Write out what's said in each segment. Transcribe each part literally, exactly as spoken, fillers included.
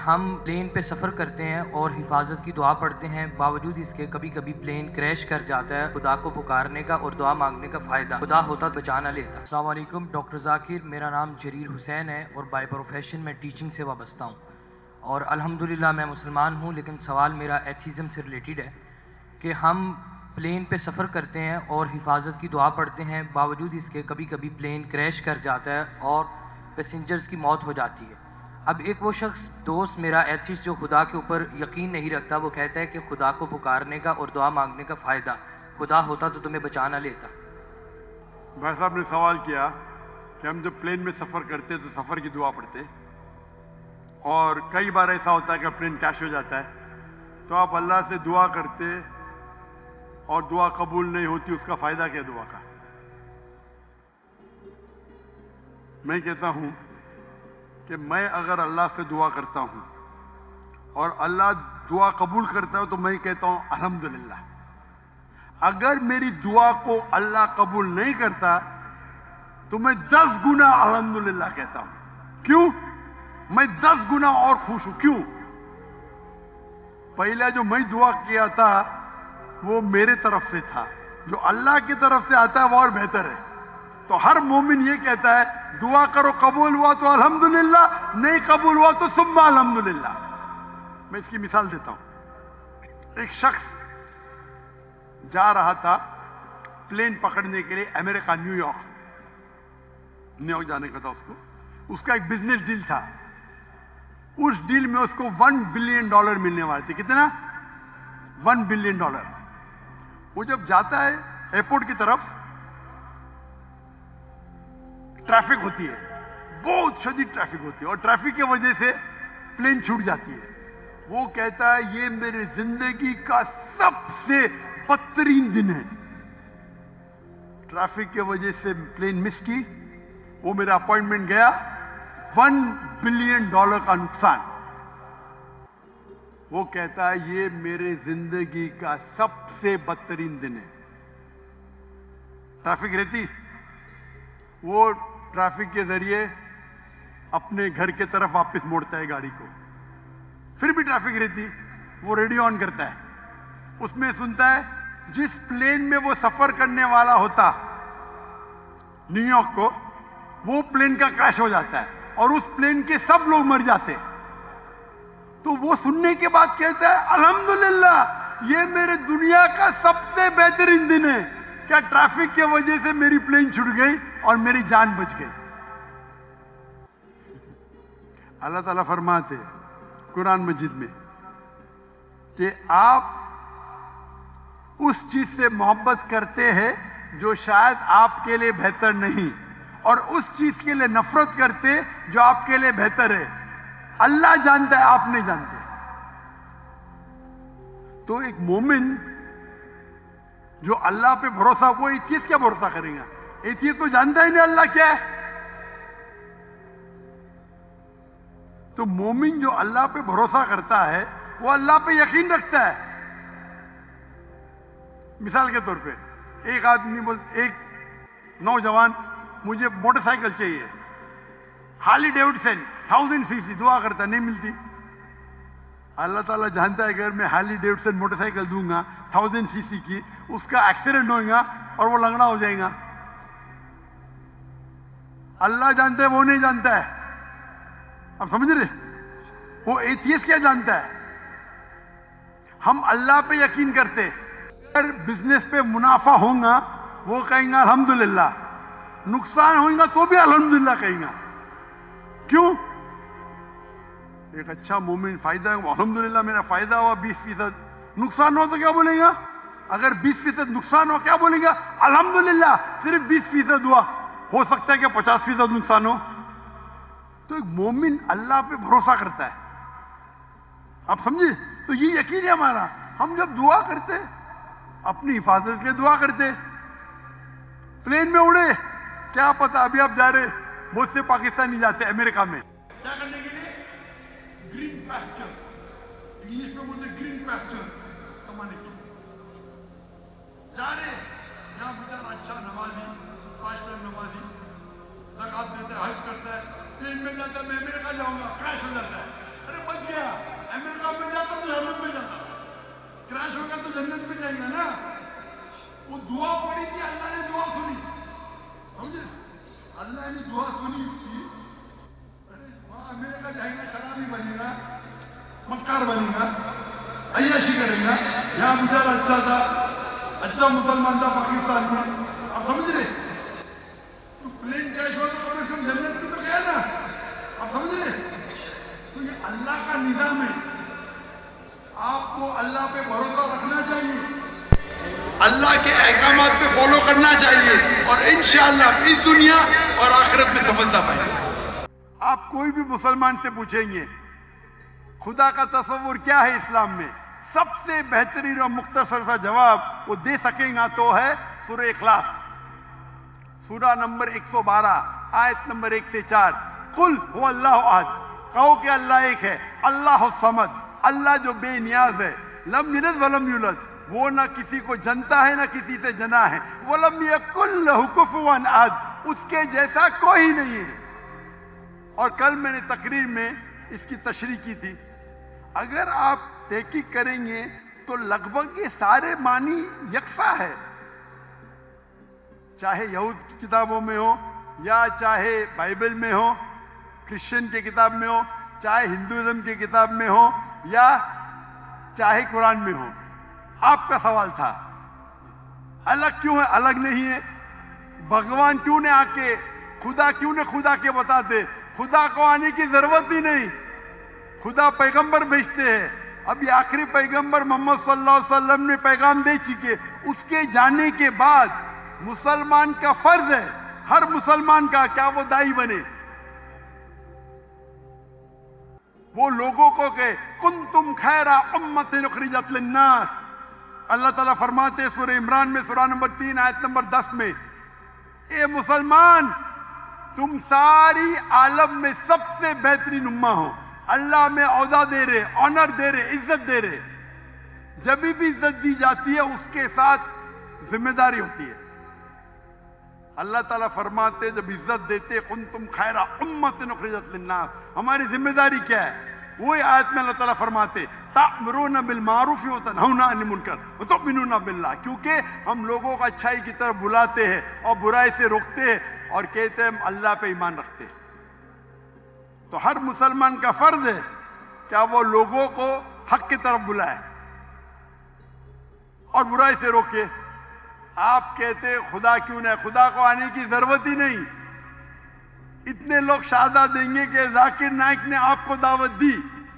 ہم پلین پہ سفر کرتے ہیں اور حفاظت کی دعا پڑھتے ہیں، باوجود اس کے کبھی کبھی پلین کریش کر جاتا ہے۔ خدا کو پکارنے کا اور دعا مانگنے کا فائدہ خدا ہوتا تو بچا نہ لیتا۔ السلام علیکم، ڈاکٹر ذاکر، میرا نام جریر حسین ہے اور بائی پروفیشن میں ٹیچنگ سے وابستہ ہوں، اور الحمدللہ میں مسلمان ہوں، لیکن سوال میرا ایتھیزم سے ریلیٹڈ ہے کہ ہم پلین پہ سفر کرتے ہیں اور حفاظت کی دعا پڑھتے ہیں، باوجود اس کے کبھی کبھی پلین کریش کر جاتا ہے اور پیسنجرز کی موت ہو جاتی ہے۔ اب ایک وہ شخص دوست میرا ایتھیسٹ جو خدا کے اوپر یقین نہیں رکھتا، وہ کہتا ہے کہ خدا کو پکارنے کا اور دعا مانگنے کا فائدہ خدا ہوتا تو تمہیں بچا نہ لیتا۔ بھائی صاحب نے سوال کیا کہ ہم جب پلین میں سفر کرتے تو سفر کی دعا پڑھتے، اور کئی بار ایسا ہوتا ہے کہ پلین کریش ہو جاتا ہے تو آپ اللہ سے دعا کرتے اور دعا قبول نہیں ہوتی، اس کا فائدہ کیا دعا کا؟ میں کہتا ہوں کہ میں اگر اللہ سے دعا کرتا ہوں اور اللہ دعا قبول کرتا ہے تو میں کہتا ہوں الحمدللہ۔ اگر میری دعا کو اللہ قبول نہیں کرتا تو میں دس گنا الحمدللہ کہتا ہوں۔ کیوں؟ میں دس گنا اور خوش ہوں۔ کیوں؟ پہلا جو میں دعا کیا تھا وہ میرے طرف سے تھا، جو اللہ کی طرف سے آتا ہے وہ اور بہتر ہے۔ تو ہر مومن یہ کہتا ہے دعا کرو، قبول ہوا تو الحمدللہ، نہیں قبول ہوا تو ثم الحمدللہ۔ میں اس کی مثال دیتا ہوں۔ ایک شخص جا رہا تھا پلین پکڑنے کے لیے امریکہ، نیو یارک نیو یارک جانے کا تھا اس کو۔ اس کا ایک بزنس ڈیل تھا، اس ڈیل میں اس کو ون بلین ڈالر ملنے والے تھے۔ کتنا؟ One billion dollar. وہ جب جاتا ہے ایئرپورٹ کی طرف، ٹریفک ہوتی ہے، بہت شدید ٹریفک ہوتی ہے، اور ٹریفک کی وجہ سے پلین چھوٹ جاتی ہے۔ وہ کہتا ہے یہ میرے زندگی کا سب سے بدترین دن ہے۔ ٹریفک کی وجہ سے پلین مس کی، وہ میرا اپوائنٹمنٹ گیا، ون بلین ڈالر کا نقصان۔ وہ کہتا ہے یہ میرے زندگی کا سب سے بدترین دن ہے۔ ٹریفک رہتی، وہ ٹریفک کے ذریعے اپنے گھر کے طرف واپس موڑتا ہے گاڑی کو۔ پھر بھی ٹریفک رہتی، وہ ریڈیو آن کرتا ہے، اس میں سنتا ہے جس پلین میں وہ سفر کرنے والا ہوتا نیو یارک کو، وہ پلین کا کریش ہو جاتا ہے اور اس پلین کے سب لوگ مر جاتے۔ تو وہ سننے کے بعد کہتا ہے الحمدللہ یہ میرے دنیا کا سب سے بہترین دن ہے، کیا ٹریفک کی وجہ سے میری پلین چھوٹ گئی اور میری جان بچ گئی۔ اللہ تعالیٰ فرماتے قرآن مجید میں کہ آپ اس چیز سے محبت کرتے ہیں جو شاید آپ کے لیے بہتر نہیں، اور اس چیز کے لیے نفرت کرتے جو آپ کے لیے بہتر ہے۔ اللہ جانتا ہے، آپ نہیں جانتے۔ تو ایک مومن جو اللہ پہ بھروسہ، وہ یہ چیز کیا بھروسہ کرے گا؟ یہ چیز تو جانتا ہی نہیں اللہ کیا ہے۔ تو مومن جو اللہ پہ بھروسہ کرتا ہے وہ اللہ پہ یقین رکھتا ہے۔ مثال کے طور پہ ایک آدمی بول، ایک نوجوان مجھے موٹر سائیکل چاہیے، ہارلی ڈیوڈسن تھاؤزینڈ سی سی، دعا کرتا نہیں ملتی۔ اللہ تعالیٰ جانتا ہے کہ اگر میں ہارلی ڈیوڈسن موٹر سائیکل دوں گا تھاؤزینڈ سی سی کی، اس کا ایکسیڈنٹ ہوگا اور وہ لنگڑا ہو جائے گا۔ اللہ جانتا ہے، وہ نہیں جانتا ہے۔ اب سمجھ رہے؟ وہ ایتھیسٹ کیا جانتا ہے؟ ہم اللہ پہ یقین کرتے، اگر بزنس پہ منافع ہوگا وہ کہیں گا الحمدللہ، نقصان ہوگا تو بھی الحمدللہ کہیں گا۔ کیوں؟ ایک اچھا مومن فائدہ ہے، الحمدللہ میرا فائدہ ہوا بیس فیصد، نقصان ہو تو کیا بولے گا؟ اگر بیس فیصد نقصان ہو کیا بولے گا؟ الحمدللہ صرف بیس فیصد ہوا، ہو سکتا ہے کہ پچاس فیصد نقصان ہو۔ تو ایک مومن اللہ پہ بھروسہ کرتا ہے، آپ سمجھے؟ تو یہ یقین ہے ہمارا۔ ہم جب دعا کرتے اپنی حفاظت کے لیے دعا کرتے، پلین میں اڑے، کیا پتا ابھی آپ جا رہے، بہت سے پاکستانی جاتے امریکہ میں کیا کرنے کے لیے؟ گرین پیسچر، انگلش میں بولتے گرین پیسچر کمانے کے لیے جا رہے۔ یہاں بیچارہ اچھا نمازی، پانچ ٹائم نمازی، زکات دیتا ہے، حج کرتا ہے، پلین میں جاتا ہے میں امریکہ جاؤں گا، کریش ہو جاتا ہے، ارے بچ گیا۔ بنے گا, مکار بنے گا, عیاشی کرے گا. یہاں بیچارہ اچھا تھا, اچھا مسلمان تھا پاکستان میں, آپ سمجھ رہے, تو پلین کریش ہوا تو کم از کم جنت میں تو گیا نا, آپ سمجھ رہے. تو یہ اللہ کا نظام ہے, آپ کو اللہ پہ بھروسہ رکھنا چاہیے, اللہ کے احکامات پہ فالو کرنا چاہیے, اور انشاءاللہ اس دنیا اور آخرت میں سفلتا پائیں گے. آپ کوئی بھی مسلمان سے پوچھیں گے خدا کا تصور کیا ہے اسلام میں, سب سے بہترین اور مختصر سا جواب وہ دے سکیں گا تو ہے سورہ اخلاص, سورہ نمبر ایک سو بارہ آیت نمبر ایک سے چار. قل هو اللہ احد, کہو کہ اللہ ایک ہے, اللہ الصمد, اللہ جو بے نیاز ہے, لم یلد ولم یولد, وہ نہ کسی کو جنتا ہے نہ کسی سے جنا ہے, ولم یکن لہ کفوا احد, اس کے جیسا کوئی نہیں ہے. اور کل میں نے تقریر میں اس کی تشریح کی تھی, اگر آپ تحقیق کریں گے تو لگ بھگ یہ سارے معنی یکساں ہے, چاہے یہود کی کتابوں میں ہو یا چاہے بائبل میں ہو, کرسچن کی کتاب میں ہو, چاہے ہندوازم کی کتاب میں ہو یا چاہے قرآن میں ہو. آپ کا سوال تھا الگ کیوں ہے, الگ نہیں ہے. بھگوان کیوں نے آ کے, خدا کیوں نے خدا کے بتاتے, خدا کو آنے کی ضرورت ہی نہیں, خدا پیغمبر بھیجتے ہیں. اب یہ آخری پیغمبر محمد صلی اللہ علیہ وسلم نے پیغام دے چکے, اس کے جانے کے بعد مسلمان کا فرض ہے, ہر مسلمان کا, کیا وہ دائی بنے, وہ لوگوں کو کہ کنتم خیر امت اخرجت للناس. اللہ تعالیٰ فرماتے سورہ عمران میں سورہ نمبر تین آیت نمبر دس میں, اے مسلمان تم ساری عالم میں سب سے بہترین امہ ہو. اللہ میں عہدہ دے رہے, آنر دے رہے, عزت دے رہے. جب بھی عزت دی جاتی ہے اس کے ساتھ ذمہ داری ہوتی ہے. اللہ تعالیٰ فرماتے جب عزت دیتے کنتم خیر امت اخرجت للناس, ہماری ذمہ داری کیا ہے, وہی آیت میں اللہ تعالیٰ فرماتے تأمرون بالمعروف وتنہون عن المنکر وتؤمنون باللہ, کیونکہ ہم لوگوں کو اچھائی کی طرف بلاتے ہیں اور برائی سے روکتے ہیں اور کہتے ہیں ہم اللہ پہ ایمان رکھتے ہیں. تو ہر مسلمان کا فرض ہے کیا وہ لوگوں کو حق کی طرف بلائے اور برائی سے روکے. آپ کہتے خدا کیوں نہیں, خدا کو آنے کی ضرورت ہی نہیں. اتنے لوگ شہادہ دیں گے کہ ذاکر نائک نے آپ کو دعوت دی,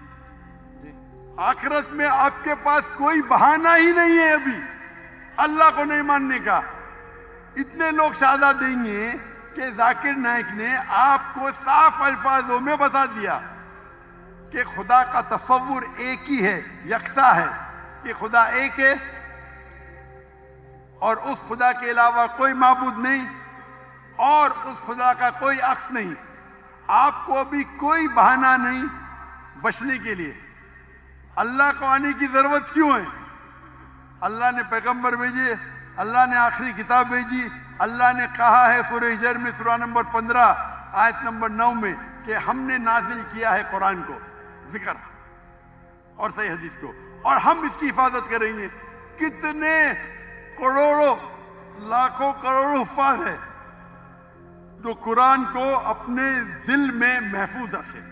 آخرت میں آپ کے پاس کوئی بہانہ ہی نہیں ہے ابھی اللہ کو نہیں ماننے کا. اتنے لوگ شہادہ دیں گے کہ ذاکر نائک نے آپ کو صاف الفاظوں میں بتا دیا کہ خدا کا تصور ایک ہی ہے, یکساں ہے, کہ خدا ایک ہے اور اس خدا کے علاوہ کوئی معبود نہیں اور اس خدا کا کوئی عکس نہیں. آپ کو ابھی کوئی بہانہ نہیں بچنے کے لیے. اللہ کو آنے کی ضرورت کیوں ہے؟ اللہ نے پیغمبر بھیجے, اللہ نے آخری کتاب بھیجی, اللہ نے کہا ہے سورہ ہجر میں سورہ نمبر پندرہ آیت نمبر نو میں کہ ہم نے نازل کیا ہے قرآن کو, ذکر اور صحیح حدیث کو, اور ہم اس کی حفاظت کریں گے. کتنے کروڑوں لاکھوں کروڑوں حفاظ ہے جو قرآن کو اپنے دل میں محفوظ رکھے.